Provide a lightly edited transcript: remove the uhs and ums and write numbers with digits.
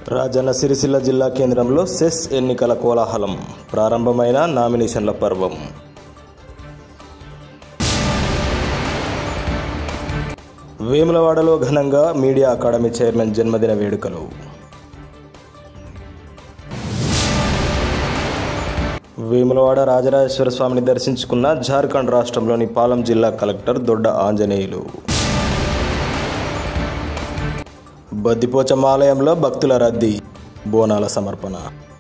రాజన్న సిరిసిల్ల జిల్లా కేంద్రంలో సెస్ ఎన్నికల కోలాహలం. ప్రారంభమైన నామినేషన్ల పర్వం. వేములవాడలో ఘనంగా మీడియా అకాడమీ చైర్మన్ జన్మదిన వేడుకలు. వేములవాడ రాజరాజేశ్వర స్వామిని దర్శించుకున్న జార్ఖండ్ రాష్ట్రంలోని పాలం జిల్లా కలెక్టర్ దొడ్డ ఆంజనేయులు. బద్దిపోచమ్మ ఆలయంలో భక్తుల రద్దీ. బోనాల సమర్పణ.